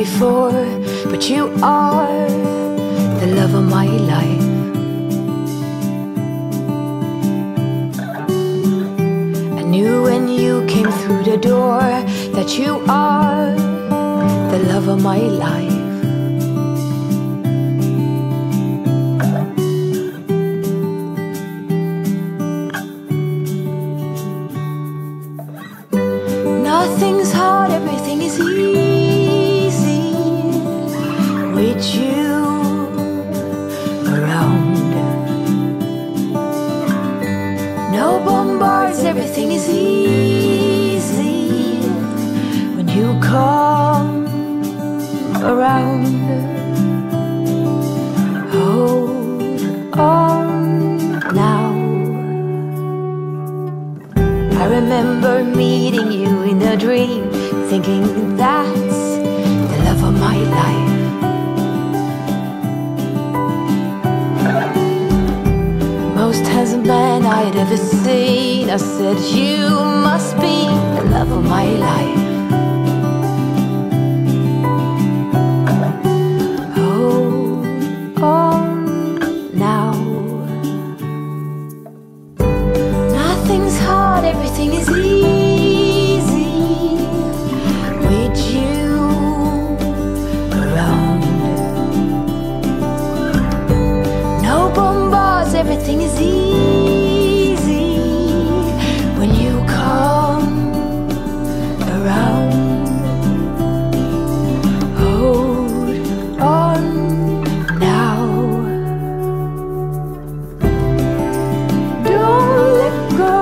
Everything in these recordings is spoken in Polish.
before, but you are the love of my life. I knew when you came through the door that you are the love of my life. Nothing's hard, everything is easy with you around. No bombards, everything is easy when you come around. Hold on now. I remember meeting you in a dream, thinking that's the love of my life. Most handsome man I'd ever seen, I said you must be the love of my life. Hold on now. Nothing's hard, everything is easy with you around. No bombards, everything is easy when you come around. Hold on now. Don't let go.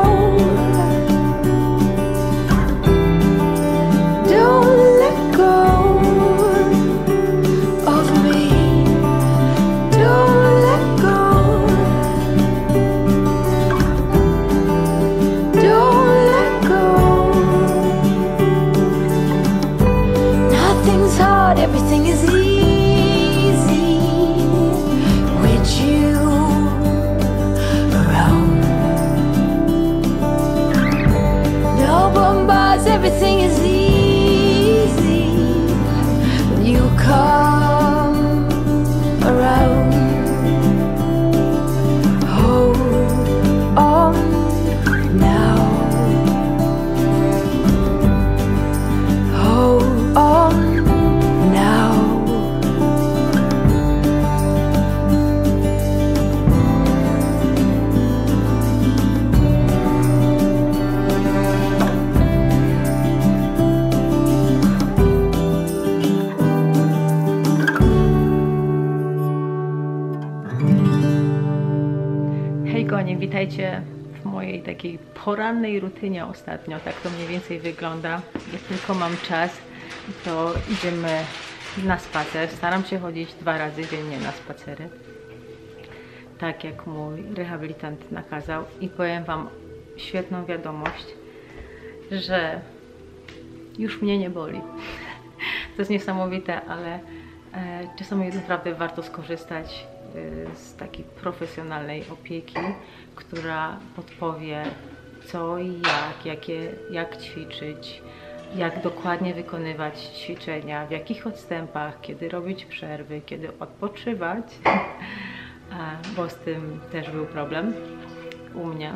Don't let go of me. Don't let go. Don't let go. Nothing's hard, everything is easy with you around. No bombards, everything is easy when you come around. Hold on now. Hold on now. Hej kochani, witajcie w mojej takiej porannej rutynie ostatnio. Tak to mniej więcej wygląda. Jak tylko mam czas, to idziemy na spacer. Staram się chodzić 2 razy dziennie na spacery, tak jak mój rehabilitant nakazał. I powiem wam świetną wiadomość, że już mnie nie boli. To jest niesamowite, ale czasami naprawdę warto skorzystać z takiej profesjonalnej opieki, która podpowie co i jak ćwiczyć, jak dokładnie wykonywać ćwiczenia, w jakich odstępach, kiedy robić przerwy, kiedy odpoczywać, bo z tym też był problem u mnie.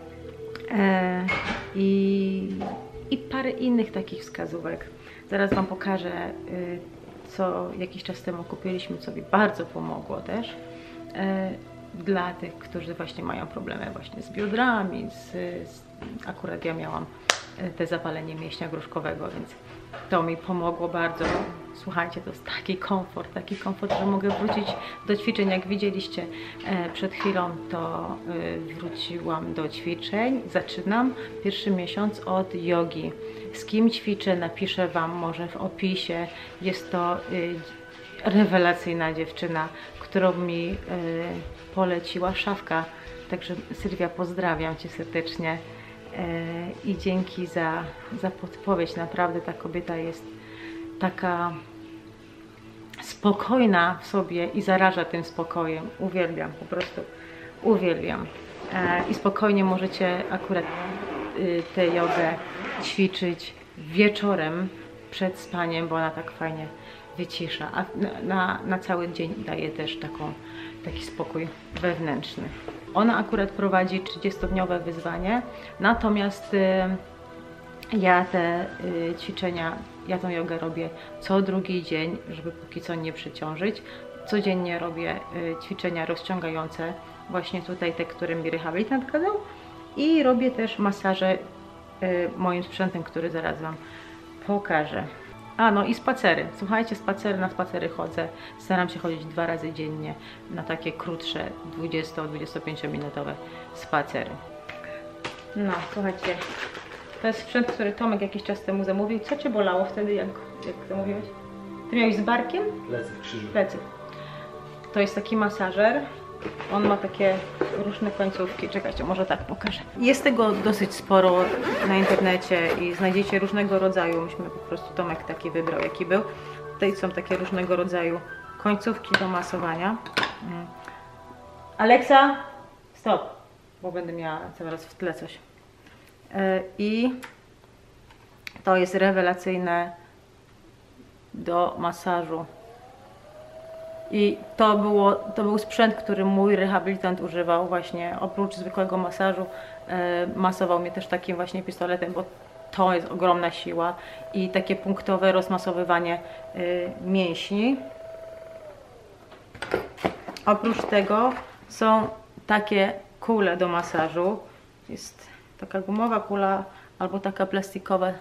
I parę innych takich wskazówek. Zaraz wam pokażę, co jakiś czas temu kupiliśmy, co mi bardzo pomogło też dla tych, którzy właśnie mają problemy właśnie z biodrami, akurat ja miałam te zapalenie mięśnia gruszkowego, więc to mi pomogło bardzo. Słuchajcie, to jest taki komfort, że mogę wrócić do ćwiczeń. Jak widzieliście przed chwilą, to wróciłam do ćwiczeń. Zaczynam pierwszy miesiąc od jogi. Z kim ćwiczę, napiszę wam może w opisie. Jest to rewelacyjna dziewczyna, którą mi poleciła Szafka. Także Sylwia, pozdrawiam cię serdecznie i dzięki za podpowiedź. Naprawdę ta kobieta jest taka spokojna w sobie i zaraża tym spokojem. Uwielbiam, po prostu uwielbiam. I spokojnie możecie akurat tę jogę ćwiczyć wieczorem przed spaniem, bo ona tak fajnie wycisza, a na cały dzień daje też taki spokój wewnętrzny. Ona akurat prowadzi 30-dniowe wyzwanie, natomiast ja te ćwiczenia, ja tą jogę robię co drugi dzień, żeby póki co nie przeciążyć. Codziennie robię ćwiczenia rozciągające, właśnie tutaj te, które mi rehabilitant kazał, i robię też masaże moim sprzętem, który zaraz Wam pokażę. A no i spacery. Słuchajcie, na spacery chodzę. Staram się chodzić 2 razy dziennie na takie krótsze 20-25 minutowe spacery. No, słuchajcie, to jest sprzęt, który Tomek jakiś czas temu zamówił. Co Cię bolało wtedy, jak zamówiłeś? Ty miałeś z barkiem? Plecy w krzyżu. Plecy. To jest taki masażer. On ma takie różne końcówki. Czekajcie, może tak pokażę. Jest tego dosyć sporo na internecie i znajdziecie różnego rodzaju. Myśmy po prostu Tomek taki wybrał, jaki był. Tutaj są takie różnego rodzaju końcówki do masowania. Alexa, stop, bo będę miała zaraz w tle coś. I to jest rewelacyjne do masażu. I to był sprzęt, który mój rehabilitant używał właśnie, oprócz zwykłego masażu, masował mnie też takim właśnie pistoletem, bo to jest ogromna siła i takie punktowe rozmasowywanie mięśni. Oprócz tego są takie kule do masażu. Jest taka gumowa kula albo taka plastikowa,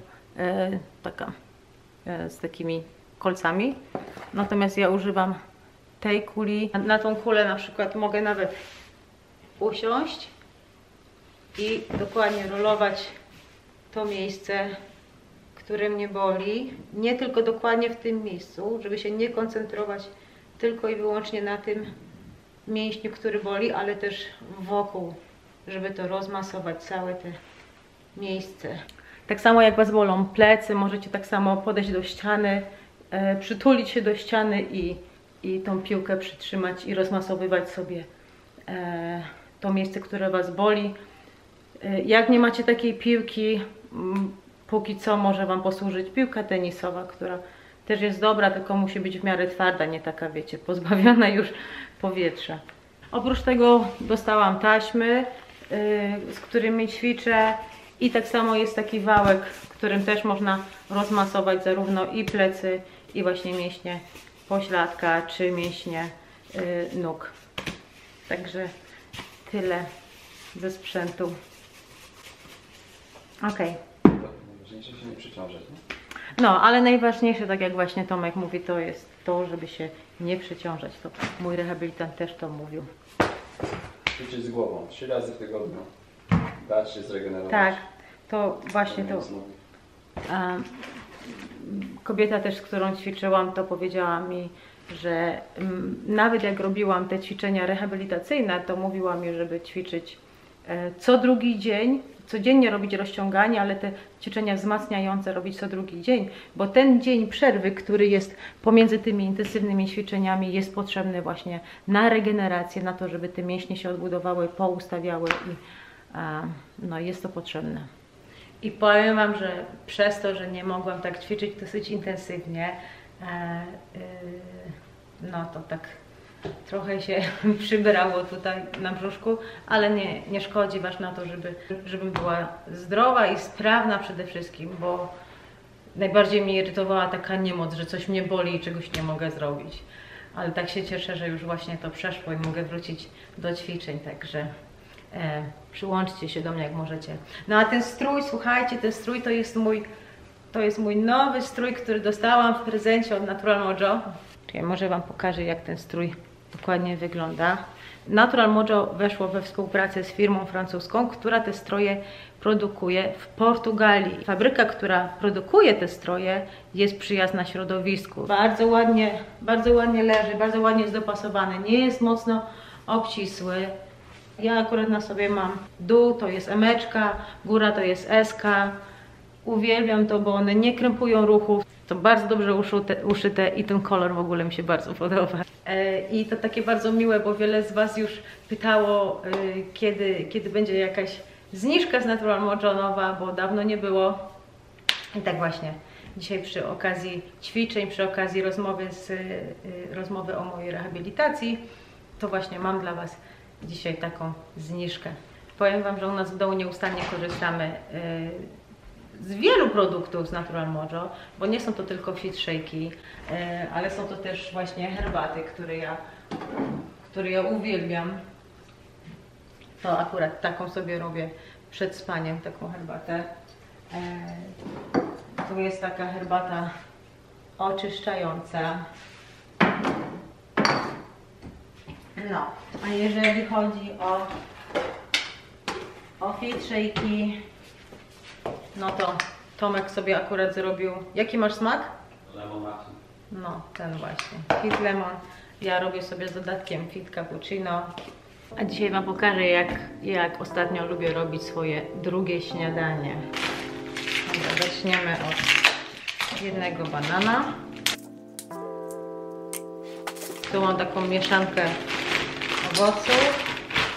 z takimi kolcami. Natomiast ja używam tej kuli. Na tą kulę na przykład mogę nawet usiąść i dokładnie rolować to miejsce, które mnie boli. Nie tylko dokładnie w tym miejscu, żeby się nie koncentrować tylko i wyłącznie na tym mięśniu, który boli, ale też wokół, żeby to rozmasować całe te miejsce. Tak samo jak Was bolą plecy, możecie tak samo podejść do ściany, przytulić się do ściany i tą piłkę przytrzymać i rozmasowywać sobie to miejsce, które Was boli. Jak nie macie takiej piłki, póki co może Wam posłużyć piłka tenisowa, która też jest dobra, tylko musi być w miarę twarda, nie taka, wiecie, pozbawiona już powietrza. Oprócz tego dostałam taśmy, z którymi ćwiczę, i tak samo jest taki wałek, którym też można rozmasować zarówno i plecy, i właśnie mięśnie pośladka, czy mięśnie nóg. Także tyle ze sprzętu. Ok. Najważniejsze się nie przeciążać, nie? No, ale najważniejsze, tak jak właśnie Tomek mówi, to jest to, żeby się nie przeciążać. To mój rehabilitant też to mówił. Ćwiczyć z głową 3 razy w tygodniu. Dać się zregenerować. Tak, to właśnie to. Kobieta też, z którą ćwiczyłam, to powiedziała mi, że nawet jak robiłam te ćwiczenia rehabilitacyjne, to mówiła mi, żeby ćwiczyć co drugi dzień, codziennie robić rozciąganie, ale te ćwiczenia wzmacniające robić co drugi dzień, bo ten dzień przerwy, który jest pomiędzy tymi intensywnymi ćwiczeniami, jest potrzebny właśnie na regenerację, na to, żeby te mięśnie się odbudowały, poustawiały i no, jest to potrzebne. I powiem Wam, że przez to, że nie mogłam tak ćwiczyć dosyć intensywnie, no to tak trochę się przybrało tutaj na brzuszku, ale nie szkodzi, ważne na to, żebym była zdrowa i sprawna przede wszystkim, bo najbardziej mnie irytowała taka niemoc, że coś mnie boli i czegoś nie mogę zrobić. Ale tak się cieszę, że już właśnie to przeszło i mogę wrócić do ćwiczeń, także przyłączcie się do mnie jak możecie. No a ten strój, słuchajcie, ten strój to jest mój nowy strój, który dostałam w prezencie od Natural Mojo. Czyli może Wam pokażę, jak ten strój dokładnie wygląda. Natural Mojo weszło we współpracę z firmą francuską, która te stroje produkuje w Portugalii. Fabryka, która produkuje te stroje, jest przyjazna środowisku. Bardzo ładnie leży, bardzo ładnie jest dopasowany, nie jest mocno obcisły. Ja akurat na sobie mam dół, to jest emeczka, góra to jest eska. Uwielbiam to, bo one nie krępują ruchów. Są bardzo dobrze uszyte i ten kolor w ogóle mi się bardzo podoba. I to takie bardzo miłe, bo wiele z Was już pytało, kiedy będzie jakaś zniżka z Natural Mojo nowa, bo dawno nie było. I tak właśnie dzisiaj przy okazji ćwiczeń, przy okazji rozmowy o mojej rehabilitacji, to właśnie mam dla Was dzisiaj taką zniżkę. Powiem Wam, że u nas w domu nieustannie korzystamy z wielu produktów z Natural Mojo, bo nie są to tylko fit shake'i, ale są to też właśnie herbaty, które ja uwielbiam. To akurat taką sobie robię przed spaniem, taką herbatę. Tu jest taka herbata oczyszczająca. No, a jeżeli chodzi o fit shake'i, no to Tomek sobie akurat zrobił. Jaki masz smak? Lemon maki. No, ten właśnie. Fit lemon. Ja robię sobie z dodatkiem fit cappuccino. A dzisiaj Wam pokażę, jak ostatnio lubię robić swoje drugie śniadanie. Dobra, zaczniemy od jednego banana. Tu mam taką mieszankę owoców.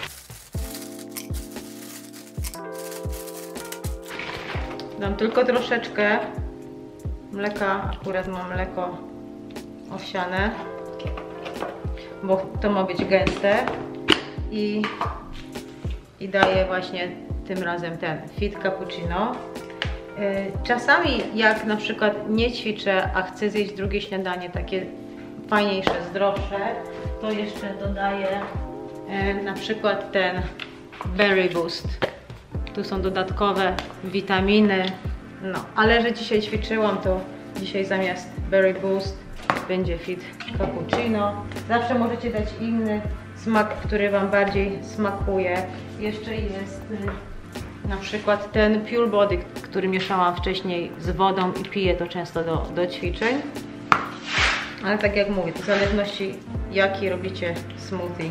Dam tylko troszeczkę mleka, akurat mam mleko owsiane, bo to ma być gęste i daję właśnie tym razem ten fit cappuccino. Czasami jak na przykład nie ćwiczę, a chcę zjeść drugie śniadanie, takie fajniejsze, zdrowsze, to jeszcze dodaję na przykład ten Berry Boost. Tu są dodatkowe witaminy, no, ale że dzisiaj ćwiczyłam, to dzisiaj zamiast Berry Boost będzie fit cappuccino. Zawsze możecie dać inny smak, który Wam bardziej smakuje. Jeszcze jest na przykład ten Pure Body, który mieszałam wcześniej z wodą i piję to często do ćwiczeń. Ale tak jak mówię, to w zależności jaki robicie smoothie.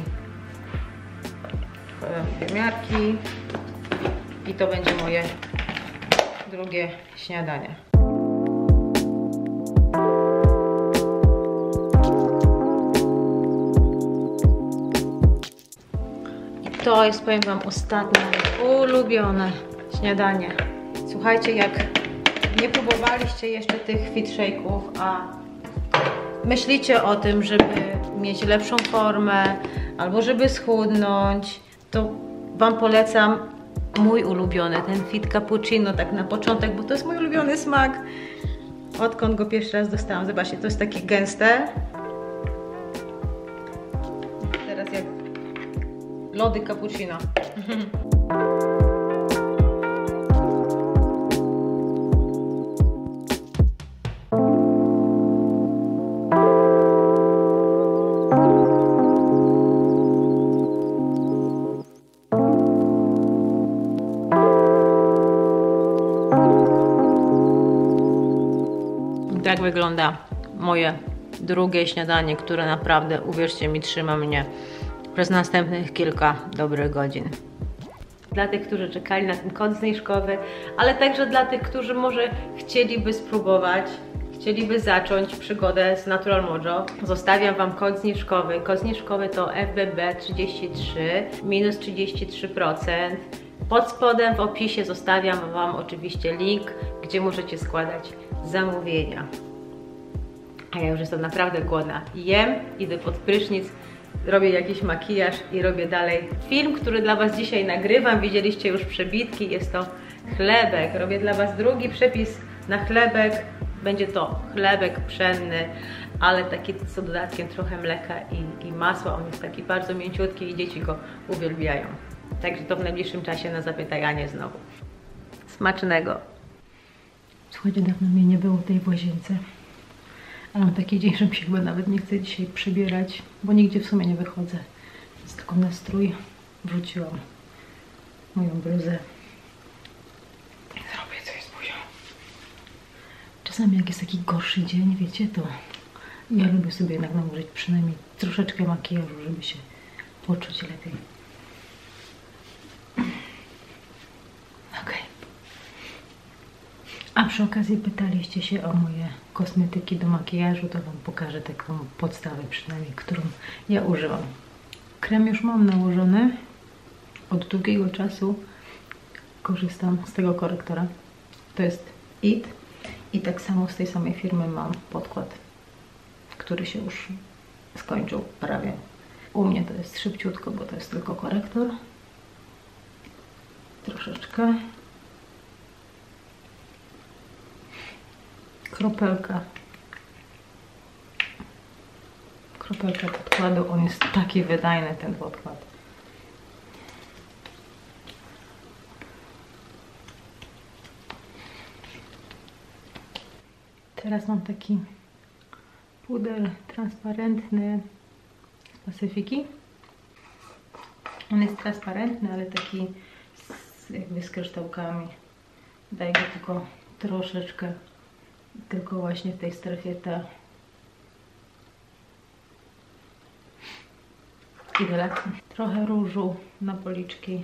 Wymiarki. I to będzie moje drugie śniadanie. I to jest, powiem Wam, ostatnie ulubione śniadanie. Słuchajcie, jak nie próbowaliście jeszcze tych fit shake'ów, a myślicie o tym, żeby mieć lepszą formę albo żeby schudnąć, to Wam polecam mój ulubiony, ten fit cappuccino, tak na początek, bo to jest mój ulubiony smak. Odkąd go pierwszy raz dostałam, zobaczcie, to jest takie gęste. Teraz jak lody cappuccino. Tak wygląda moje drugie śniadanie, które naprawdę, uwierzcie mi, trzyma mnie przez następnych kilka dobrych godzin. Dla tych, którzy czekali na ten kod zniżkowy, ale także dla tych, którzy może chcieliby spróbować, chcieliby zacząć przygodę z Natural Mojo, zostawiam Wam kod zniżkowy. Kod zniżkowy to FBB33, minus 33%. Pod spodem w opisie zostawiam Wam oczywiście link, gdzie możecie składać zamówienia. A ja już jestem naprawdę głodna. Jem, idę pod prysznic, robię jakiś makijaż i robię dalej film, który dla Was dzisiaj nagrywam. Widzieliście już przebitki, jest to chlebek. Robię dla Was drugi przepis na chlebek. Będzie to chlebek pszenny, ale taki z dodatkiem trochę mleka i masła. On jest taki bardzo mięciutki i dzieci go uwielbiają. Także to w najbliższym czasie na zapytajanie znowu. Smacznego! Słuchajcie, dawno mnie nie było tej w łazience. A mam taki dzień, że mi się chyba nawet nie chcę dzisiaj przebierać, bo nigdzie w sumie nie wychodzę. Więc tylko na strój wrzuciłam moją bluzę. Zrobię coś z buzią. Czasami jak jest taki gorszy dzień, wiecie, to ja lubię sobie jednak nałożyć przynajmniej troszeczkę makijażu, żeby się poczuć lepiej. Okej. A przy okazji pytaliście się o moje kosmetyki do makijażu, to Wam pokażę taką podstawę przynajmniej, którą ja używam. Krem już mam nałożony. Od długiego czasu korzystam z tego korektora. To jest IT I tak samo z tej samej firmy mam podkład, który się już skończył prawie. U mnie to jest szybciutko, bo to jest tylko korektor. Troszeczkę. Kropelka. Kropelka podkładu. On jest taki wydajny, ten podkład. Teraz mam taki puder transparentny z Pacyfiki. On jest transparentny, ale taki jakby z kryształkami. Daję go tylko troszeczkę, tylko właśnie w tej strefie T. I tyle. Trochę różu na policzki.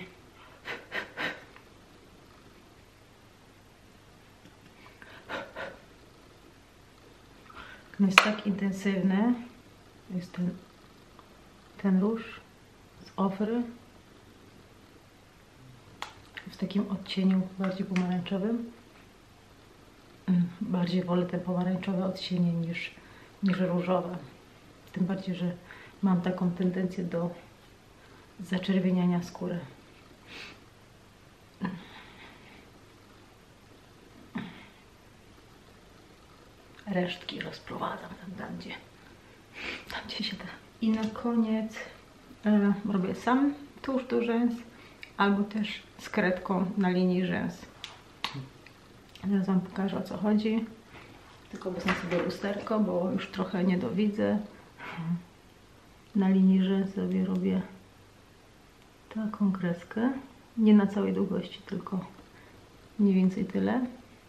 On jest tak intensywny. Jest ten róż z Ofry. W takim odcieniu bardziej pomarańczowym. Bardziej wolę te pomarańczowe odcienie niż różowe. Tym bardziej, że mam taką tendencję do zaczerwieniania skóry. Resztki rozprowadzam tam gdzie się da. I na koniec robię sam tusz do rzęs, albo też z kredką na linii rzęs. Teraz wam pokażę, o co chodzi. Tylko wezmę sobie lusterko, bo już trochę nie dowidzę. Na linii rzęs sobie robię taką kreskę. Nie na całej długości, tylko mniej więcej tyle.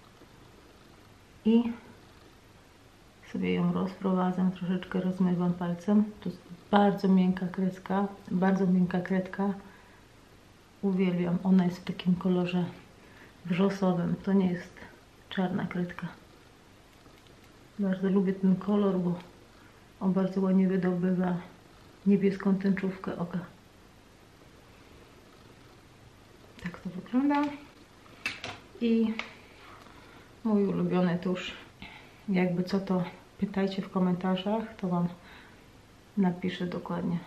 I sobie ją rozprowadzam, troszeczkę rozmywam palcem. To jest bardzo miękka kreska, bardzo miękka kredka. Uwielbiam. Ona jest w takim kolorze wrzosowym. To nie jest czarna kredka. Bardzo lubię ten kolor, bo on bardzo ładnie wydobywa niebieską tęczówkę oka. Tak to wygląda. I mój ulubiony tusz. Jakby co, to pytajcie w komentarzach, to wam napiszę dokładnie.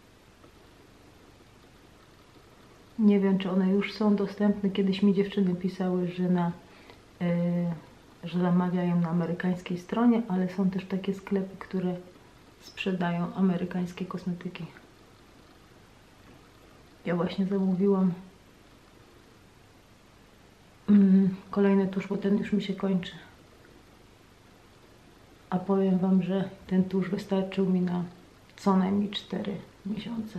Nie wiem, czy one już są dostępne. Kiedyś mi dziewczyny pisały, że zamawiają na amerykańskiej stronie, ale są też takie sklepy, które sprzedają amerykańskie kosmetyki. Ja właśnie zamówiłam kolejny tusz, bo ten już mi się kończy. A powiem wam, że ten tusz wystarczył mi na co najmniej 4 miesiące.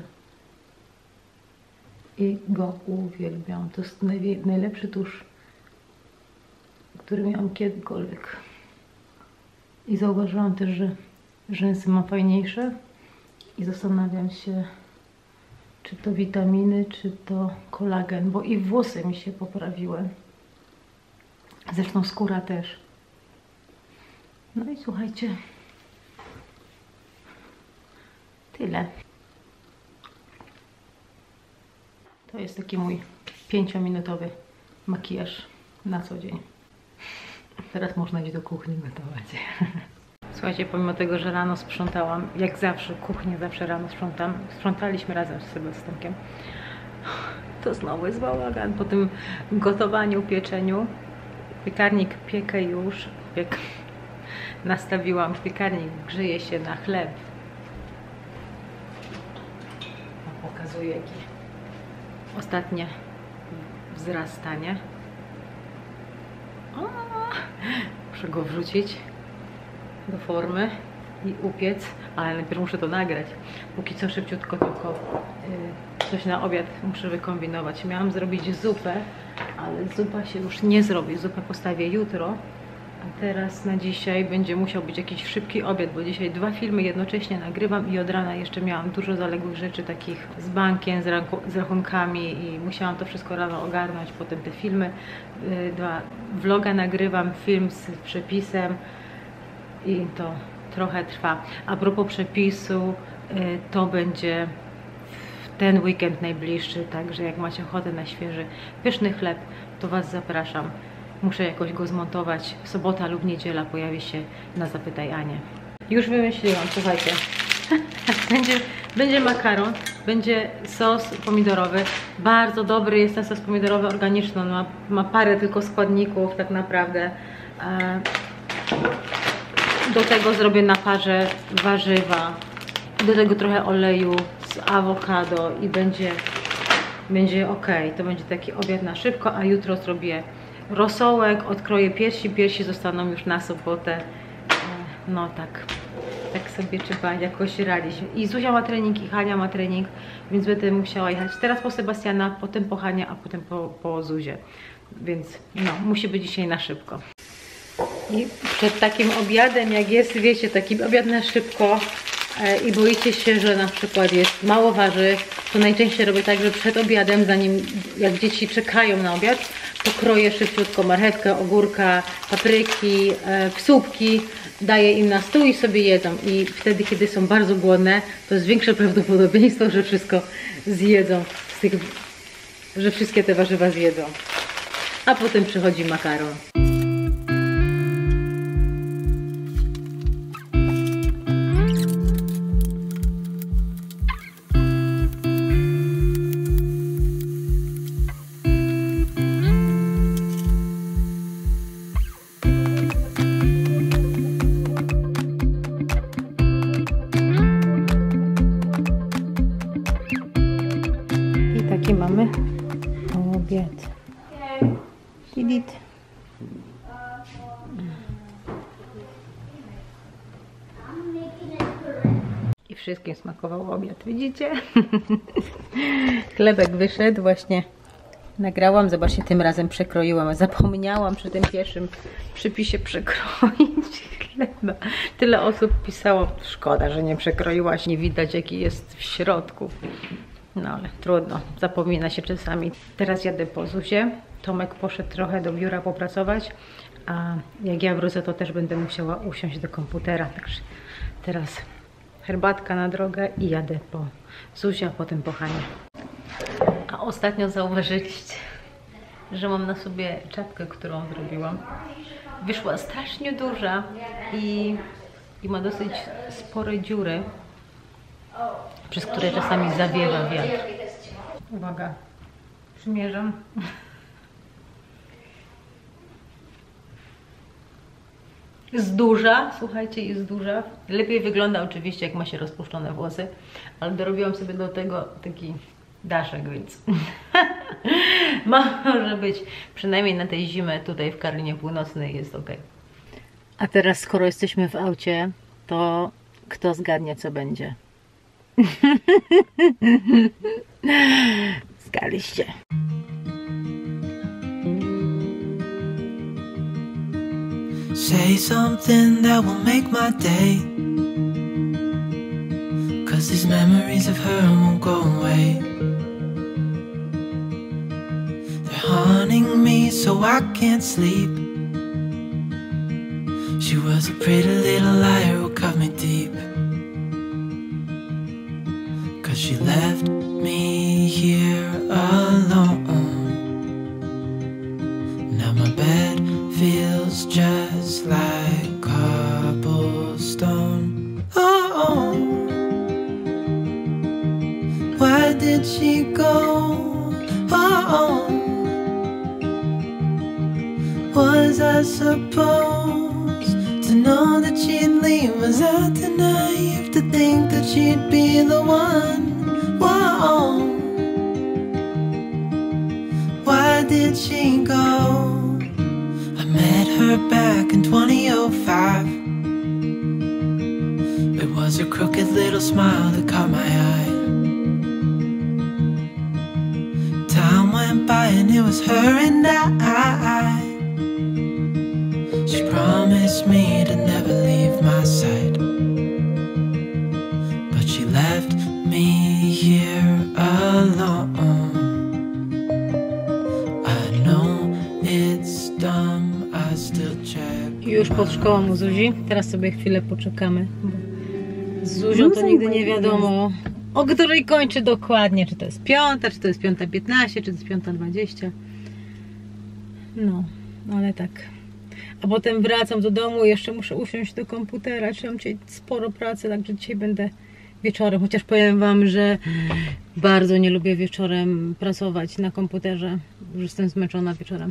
I go uwielbiam. To jest najlepszy tusz, który miałam kiedykolwiek. I zauważyłam też, że rzęsy mam fajniejsze. I zastanawiam się, czy to witaminy, czy to kolagen, bo i włosy mi się poprawiły. Zresztą skóra też. No i słuchajcie, tyle. To jest taki mój 5-minutowy makijaż na co dzień. Teraz można iść do kuchni gotować. Słuchajcie, pomimo tego, że rano sprzątałam, jak zawsze, kuchnię zawsze rano sprzątam, sprzątaliśmy razem z Sebastiankiem, to znowu jest bałagan. Po tym gotowaniu, pieczeniu, piekarnik piekę już, nastawiłam piekarnik, grzeje się na chleb. Pokazuję jakie ostatnie wzrastanie. Muszę go wrzucić do formy i upiec, ale najpierw muszę to nagrać. Póki co szybciutko tylko coś na obiad muszę wykombinować. Miałam zrobić zupę, ale zupa się już nie zrobi. Zupę postawię jutro. A teraz na dzisiaj będzie musiał być jakiś szybki obiad, bo dzisiaj 2 filmy jednocześnie nagrywam i od rana jeszcze miałam dużo zaległych rzeczy takich z bankiem, z rachunkami i musiałam to wszystko rano ogarnąć. Potem te filmy, 2 vloga nagrywam, film z przepisem i to trochę trwa. A propos przepisu, to będzie w ten weekend najbliższy, także jak macie ochotę na świeży, pyszny chleb, to Was zapraszam. muszę jakoś go zmontować. Sobota lub niedziela pojawi się na Zapytaj Anię. Już wymyśliłam, słuchajcie. Będzie makaron, będzie sos pomidorowy. Bardzo dobry jest ten sos pomidorowy, organiczny. On ma parę tylko składników tak naprawdę. Do tego zrobię na parze warzywa. Do tego trochę oleju z awokado i będzie ok. To będzie taki obiad na szybko, a jutro zrobię rosołek, odkroję piersi. Piersi zostaną już na sobotę. No tak sobie trzeba jakoś radzić. I Zuzia ma trening, i Hania ma trening, więc będę musiała jechać teraz po Sebastiana, potem po Hanię, a potem po Zuzię. Więc no, musi być dzisiaj na szybko. I przed takim obiadem, jak jest, wiecie, taki obiad na szybko i boicie się, że na przykład jest mało warzyw, to najczęściej robię tak, że przed obiadem, zanim jak dzieci czekają na obiad, to kroję szybciutko marchewkę, ogórka, papryki, słupki, daję im na stół i sobie jedzą. I wtedy, kiedy są bardzo głodne, to jest większe prawdopodobieństwo, że wszystko zjedzą, że wszystkie te warzywa zjedzą. A potem przychodzi makaron. Taki mamy obiad. Kidit. I wszystkim smakował obiad, widzicie? Chlebek wyszedł, właśnie nagrałam, zobaczcie, tym razem przekroiłam, zapomniałam przy tym pierwszym przypisie przekroić chleba. Tyle osób pisało, szkoda, że nie przekroiłaś, nie widać jaki jest w środku. No ale trudno, zapomina się czasami. Teraz jadę po Zuzię. Tomek poszedł trochę do biura popracować, a jak ja wrócę, to też będę musiała usiąść do komputera. Także teraz herbatka na drogę i jadę po Zuzię, a potem po Hanię. A ostatnio zauważyliście, że mam na sobie czapkę, którą zrobiłam. Wyszła strasznie duża i ma dosyć spore dziury, przez które czasami zawiewa wiatr. Uwaga, przymierzam. Jest duża, słuchajcie, jest duża. Lepiej wygląda oczywiście, jak ma się rozpuszczone włosy, ale dorobiłam sobie do tego taki daszek, więc może być, przynajmniej na tej zimę tutaj w Karlinie Północnej jest ok. A teraz, skoro jesteśmy w aucie, to kto zgadnie, co będzie? Zgadliście. Say something that will make my day, 'cause these memories of her won't go away. They're haunting me so I can't sleep. She was a pretty little liar who cut me deep, 'cause she left me here alone. Now my bed feels just like cobblestone. Oh, why did she go? Oh, was I supposed to know that she'd leave? Was I too naive to think that she'd be the one? Whoa, why did she go? I met her back in 2005. It was her crooked little smile that caught my eye. Time went by and it was her and I. She promised me to never leave my side, but she left me here alone. I know it's dumb, I still check. Już pod szkołą u Zuzi. Teraz sobie chwilę poczekamy. Z Zuzią to nigdy nie wiadomo, o której kończy dokładnie. Czy to jest 5, czy to jest 5:15, czy to jest 5:20. No, ale tak. A potem wracam do domu i jeszcze muszę usiąść do komputera. Mam dzisiaj sporo pracy, także dzisiaj będę wieczorem. Chociaż powiem wam, że bardzo nie lubię wieczorem pracować na komputerze. Już jestem zmęczona wieczorem.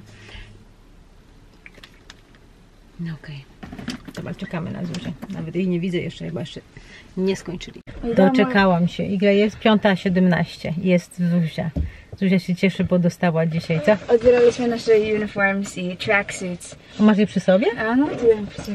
No okej. Dobra, czekamy na Zuzię. Nawet jej nie widzę jeszcze, chyba jeszcze nie skończyli. Doczekałam się. Ile jest? 5:17. Jest Zuzia. Zuzia się cieszy, bo dostała dzisiaj, co? Odbieraliśmy nasze uniforms i tracksuits. Masz je przy sobie? A no, tu jem przy sobie.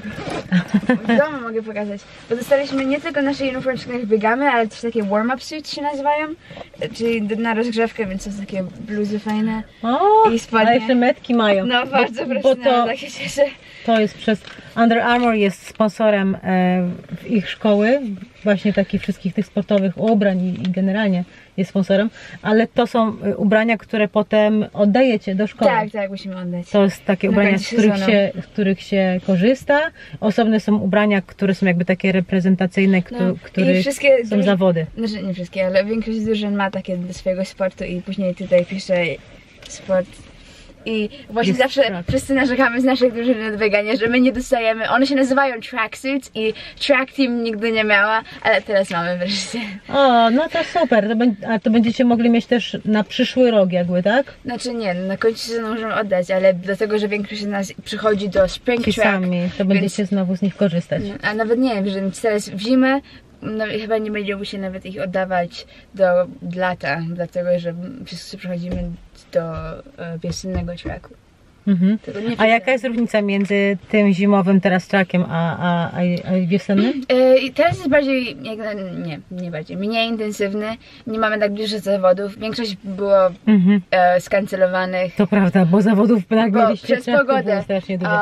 W domu mogę pokazać. Bo dostaliśmy nie tylko nasze uniforms, w których biegamy, ale też takie warm-up suits się nazywają. Czyli na rozgrzewkę, więc to są takie bluzy fajne. O, I spodnie. ale jeszcze metki mają. No bardzo bo proszę, to, tak się cieszę. to jest przez Under Armour, jest sponsorem ich szkoły, właśnie takich wszystkich tych sportowych ubrań i generalnie jest sponsorem, ale to są ubrania, które potem oddajecie do szkoły. Tak, tak, musimy oddać. To jest takie ubrania, z których się korzysta. Osobne są ubrania, które są jakby takie reprezentacyjne, które są zawody. Znaczy nie wszystkie, ale większość drużyn ma takie do swojego sportu i później tutaj pisze sport. I właśnie Jest zawsze track. wszyscy narzekamy z naszych drużyn na bieganie, że my nie dostajemy. One się nazywają tracksuits i track team nigdy nie miała, ale teraz mamy wreszcie. O, no to super. A to będziecie mogli mieć też na przyszły rok jakby, tak? Znaczy nie, na końcu sezonu możemy oddać, ale do tego, że większość z nas przychodzi do spring Ci track. sami, to będziecie znowu z nich korzystać. A nawet nie wiem, że teraz w zimę no, chyba nie będziemy się nawet ich oddawać do lata, dlatego że wszyscy przechodzimy do wiosennego tracku. Mhm. A jaka jest różnica między tym zimowym teraz trackiem a wiosennym? I teraz jest bardziej, nie bardziej, mniej intensywny, nie mamy tak dużo zawodów, większość było skancelowanych. To prawda, bo zawodów mieliście przez pogodę. Strasznie dużo.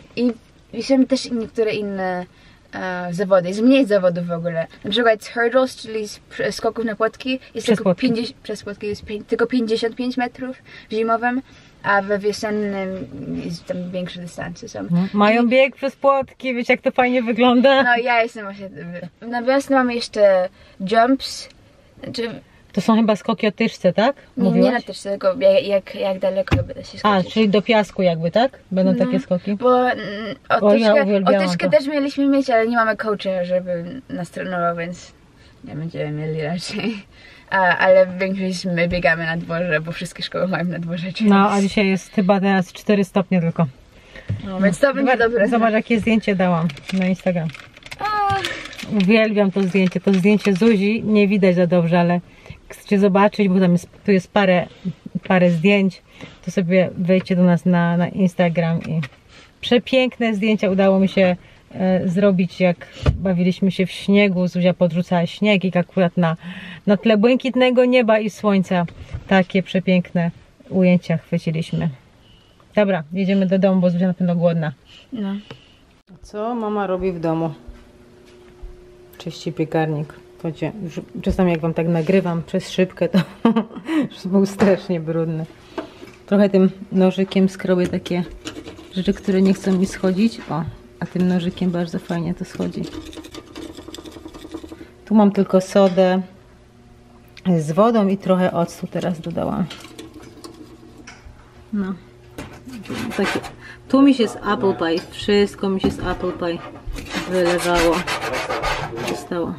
I są też niektóre inne zawody, jest mniej zawodów w ogóle. Na przykład hurdles, czyli skoków na płotki, jest tylko 50, przez płotki jest tylko 55 metrów w zimowym, a we wiosennym jest tam większe dystanse są. Mają bieg przez płotki, wiecie jak to fajnie wygląda? No ja jestem właśnie... Na wiosnę mamy jeszcze jumps, to są chyba skoki o tyczce, tak? Nie na tyczce, tylko jak daleko będę się skoczyć. A, czyli do piasku jakby, tak? Będą takie skoki? Bo o tyczkę to. też mieliśmy mieć, ale nie mamy coacha, żeby nas trenował, więc nie będziemy mieli raczej. Ale większość my biegamy na dworze, bo wszystkie szkoły mają na dworze. No, a dzisiaj jest chyba teraz 4 stopnie tylko. No, więc to będzie dobre. Zobacz jakie zdjęcie dałam na Instagram. Uwielbiam to zdjęcie. To zdjęcie Zuzi nie widać za dobrze, ale chcecie zobaczyć, bo tam tu jest parę zdjęć, to sobie wejdźcie do nas na Instagram i przepiękne zdjęcia udało mi się zrobić, jak bawiliśmy się w śniegu. Zuzia podrzucała śnieg i akurat na tle błękitnego nieba i słońca takie przepiękne ujęcia chwyciliśmy. Dobra, jedziemy do domu, bo Zuzia na pewno głodna. No. Co mama robi w domu? Czyści piekarnik. Czasami jak wam tak nagrywam przez szybkę, to już był strasznie brudny. Trochę tym nożykiem skrobię takie rzeczy, które nie chcą mi schodzić. O, a tym nożykiem bardzo fajnie to schodzi. Tu mam tylko sodę z wodą i trochę octu teraz dodałam. No. Takie. Tu mi się z apple pie, wszystko mi się z apple pie wylewało. Zostało.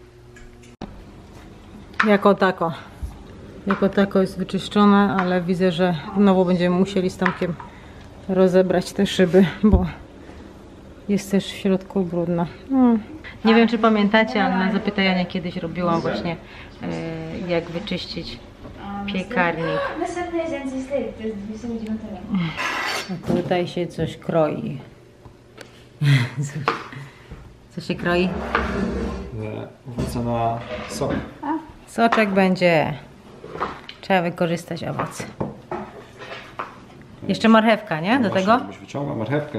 Jako tako jest wyczyszczone, ale widzę, że znowu będziemy musieli z Tomkiem rozebrać te szyby, bo jest też w środku brudno. Nie wiem, czy pamiętacie, ale na zapytania kiedyś robiłam właśnie jak wyczyścić piekarnik. A tutaj się coś kroi. Co się kroi? Wrócę na sok. Soczek będzie. Trzeba wykorzystać owoc. Jeszcze marchewka, nie? Do tego? Żebyś wyciągał marchewkę.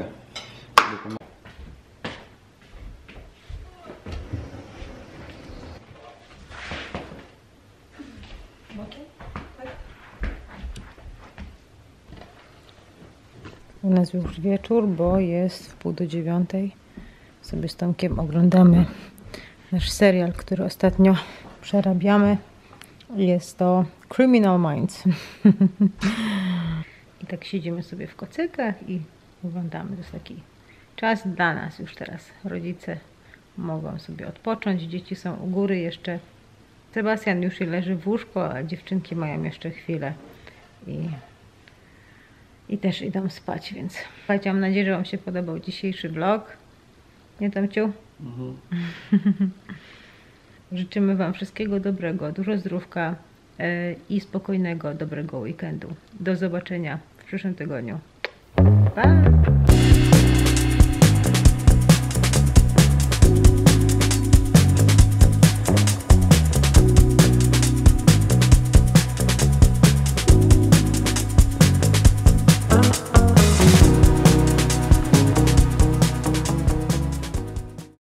U nas już wieczór, bo jest 8:30. Sobie z Tomkiem oglądamy nasz serial, który ostatnio przerabiamy. Jest to Criminal Minds. I tak siedzimy sobie w kocykach i oglądamy. To jest taki czas dla nas już teraz. Rodzice mogą sobie odpocząć, dzieci są u góry jeszcze. Sebastian już leży w łóżku, a dziewczynki mają jeszcze chwilę i też idą spać, więc słuchajcie, mam nadzieję, że Wam się podobał dzisiejszy vlog. Nie, Tomciu? Życzymy Wam wszystkiego dobrego, dużo zdrówka i spokojnego, dobrego weekendu. Do zobaczenia w przyszłym tygodniu. Pa!